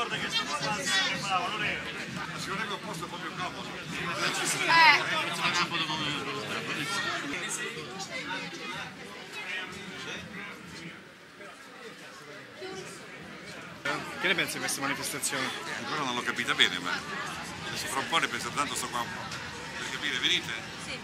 ricorda che sto parlando sempre bravo, non è? Secondo me è un posto proprio comodo. Che ne pensi di questa manifestazione? Ancora non l'ho capita bene, ma adesso fra un po' ne penso tanto, sto qua per capire, venite? Sì.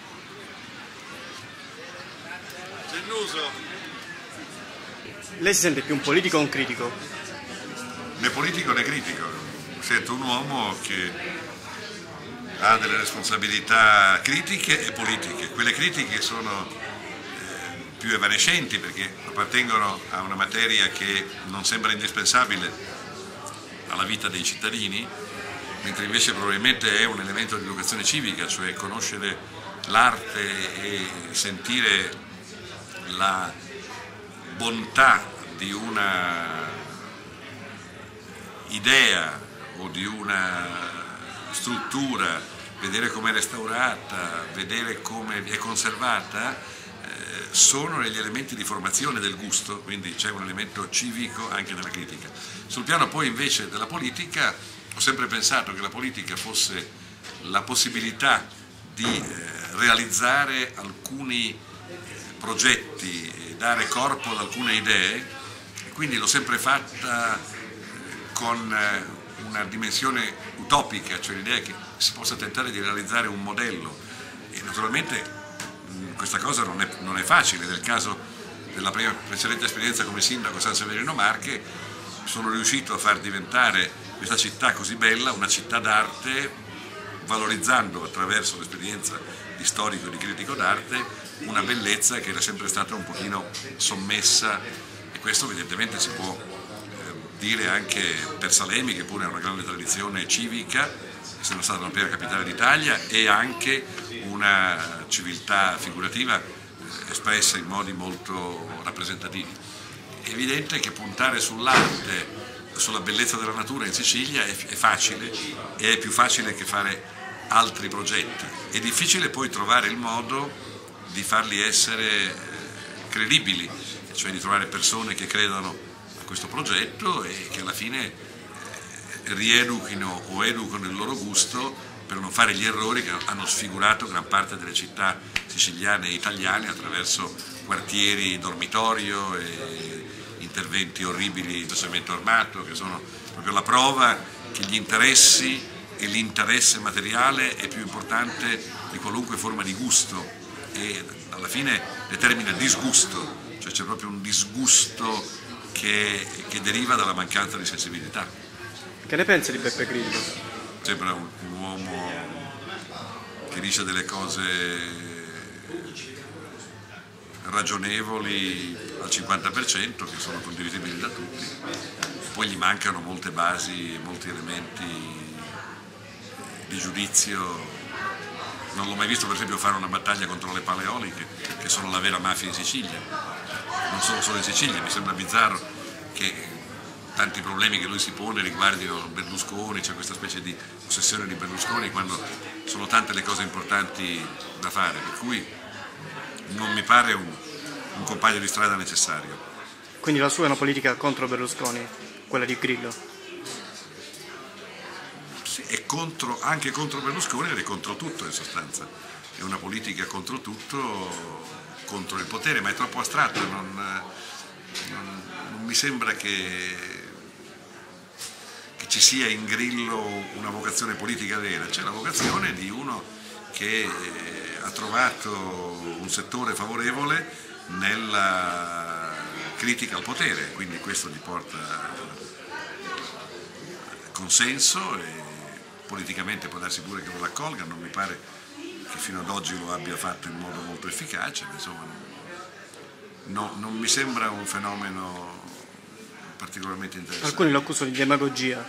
Gennuso. Lei si sente più un politico o un critico? Né politico né critico, sento un uomo che ha delle responsabilità critiche e politiche. Quelle critiche sono più evanescenti perché appartengono a una materia che non sembra indispensabile alla vita dei cittadini, mentre invece probabilmente è un elemento di educazione civica, cioè conoscere l'arte e sentire la bontà di una idea o di una struttura, vedere come è restaurata, vedere come è conservata, sono negli elementi di formazione del gusto, quindi c'è un elemento civico anche nella critica. Sul piano poi invece della politica ho sempre pensato che la politica fosse la possibilità di realizzare alcuni progetti e dare corpo ad alcune idee, e quindi l'ho sempre fatta con una dimensione utopica, cioè l'idea che si possa tentare di realizzare un modello, e naturalmente questa cosa non è facile. Nel caso della precedente esperienza come sindaco a San Severino Marche sono riuscito a far diventare questa città così bella una città d'arte, valorizzando attraverso l'esperienza di storico e di critico d'arte una bellezza che era sempre stata un pochino sommessa, e questo evidentemente si può dire anche per Salemi, che pure ha una grande tradizione civica, essendo stata la prima capitale d'Italia, e anche una civiltà figurativa espressa in modi molto rappresentativi. È evidente che puntare sull'arte, sulla bellezza della natura in Sicilia è facile, e è più facile che fare altri progetti. È difficile poi trovare il modo di farli essere credibili, cioè di trovare persone che credano a questo progetto e che alla fine rieduchino o educano il loro gusto per non fare gli errori che hanno sfigurato gran parte delle città siciliane e italiane attraverso quartieri dormitorio e interventi orribili di cemento armato, che sono proprio la prova che gli interessi e l'interesse materiale è più importante di qualunque forma di gusto, e alla fine determina disgusto, cioè c'è proprio un disgusto che deriva dalla mancanza di sensibilità. Che ne pensi di Beppe Grillo? Sembra un uomo che dice delle cose ragionevoli al 50%, che sono condivisibili da tutti, poi gli mancano molte basi, molti elementi di giudizio. Non l'ho mai visto per esempio fare una battaglia contro le paleoliche, che sono la vera mafia in Sicilia. Non sono solo in Sicilia, mi sembra bizzarro che tanti problemi che lui si pone riguardino Berlusconi, c'è questa specie di ossessione di Berlusconi, quando sono tante le cose importanti da fare, per cui non mi pare un compagno di strada necessario. Quindi la sua è una politica contro Berlusconi, quella di Grillo? Sì, è anche contro Berlusconi ed è contro tutto in sostanza. È una politica contro tutto, contro il potere, ma è troppo astratto, non mi sembra che ci sia in Grillo una vocazione politica vera. C'è la vocazione di uno che ha trovato un settore favorevole nella critica al potere, quindi questo gli porta consenso, e politicamente può darsi pure che lo raccolga, non mi pare che fino ad oggi lo abbia fatto in modo molto efficace, ma insomma non mi sembra un fenomeno particolarmente interessante. Alcuni lo accusano di demagogia.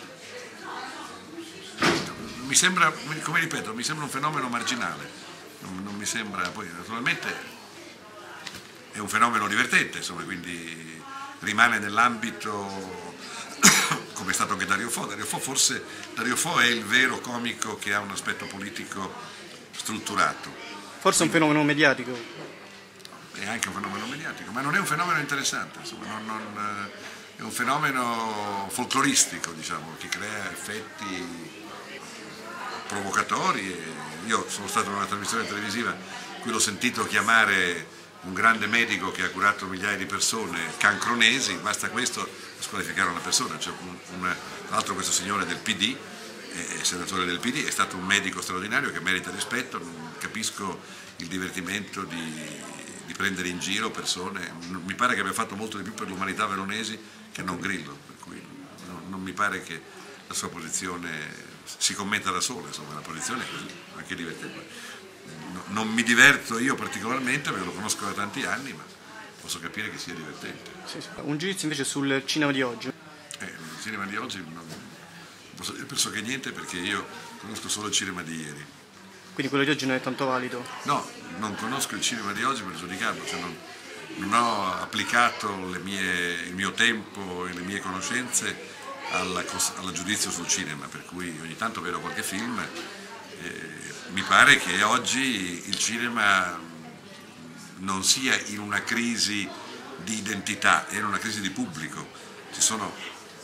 Mi sembra, come ripeto, mi sembra un fenomeno marginale, non mi sembra, poi naturalmente è un fenomeno divertente, insomma, quindi rimane nell'ambito, come è stato anche Dario Fo. Dario Fo è il vero comico che ha un aspetto politico strutturato. Forse è un fenomeno mediatico. È anche un fenomeno mediatico, ma non è un fenomeno interessante, insomma, è un fenomeno folcloristico, diciamo, che crea effetti provocatori. Io sono stato in una trasmissione televisiva in cui l'ho sentito chiamare un grande medico che ha curato migliaia di persone cancronesi, basta questo per squalificare una persona. Tra l'altro questo signore del PD, è senatore del PD, è stato un medico straordinario che merita rispetto. Non capisco il divertimento di prendere in giro persone. Mi pare che abbia fatto molto di più per l'umanità veronesi che non Grillo, per cui non mi pare che la sua posizione si commenta da sola, insomma, la posizione è così, anche divertente. Non mi diverto io particolarmente perché lo conosco da tanti anni, ma posso capire che sia divertente. Sì, sì. Un giudizio invece sul cinema di oggi? Il cinema di oggi non posso dire pressoché niente perché io conosco solo il cinema di ieri. Quindi quello di oggi non è tanto valido? No, non conosco il cinema di oggi per giudicarlo, cioè non ho applicato il mio tempo e le mie conoscenze al giudizio sul cinema, per cui ogni tanto vedo qualche film. Mi pare che oggi il cinema non sia in una crisi di identità, è in una crisi di pubblico. Ci sono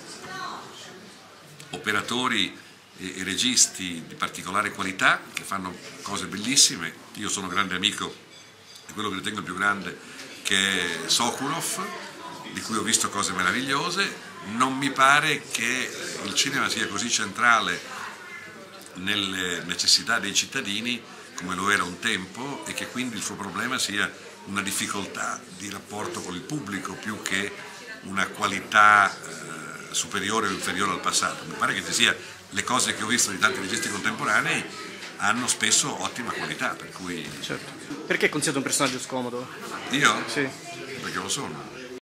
operatori e registi di particolare qualità che fanno cose bellissime. Io sono grande amico di quello che ritengo il più grande, che è Sokurov, di cui ho visto cose meravigliose. Non mi pare che il cinema sia così centrale nelle necessità dei cittadini come lo era un tempo e che quindi il suo problema sia una difficoltà di rapporto con il pubblico più che una qualità superiore o inferiore al passato. Mi pare che ci sia, le cose che ho visto di tanti registi contemporanei hanno spesso ottima qualità, per cui... Certo. Perché è considerato un personaggio scomodo? Io? Sì. Perché lo sono.